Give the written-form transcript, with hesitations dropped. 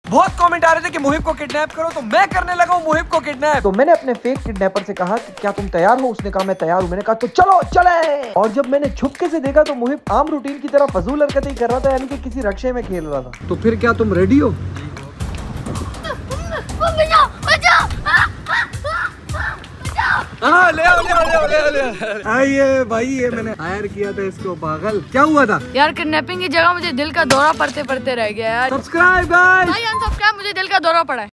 बहुत कमेंट आ रहे थे कि मुहिब को किडनैप करो, तो मैं करने लगा हूँ मुहिब को किडनैप। तो मैंने अपने फेक किडनैपर से कहा कि क्या तुम तैयार हो? उसने कहा मैं तैयार हूँ। मैंने कहा तो चलो चले। और जब मैंने छुपके से देखा तो मुहिब आम रूटीन की तरह फजूल हरकतें कर रहा था, यानी कि किसी रक्शे में खेल रहा था। तो फिर क्या तुम रेडी हो? हाँ ले आओ ले आओ ले आओ ले आओ ले आओ। आइए भाई, ये मैंने हायर किया था इसको। पागल क्या हुआ था यार? किडनैपिंग की जगह मुझे दिल का दौरा पड़ते पड़ते रह गया यार। Subscribe guys. भाई अनसब्सक्राइब, मुझे दिल का दौरा पड़ा है।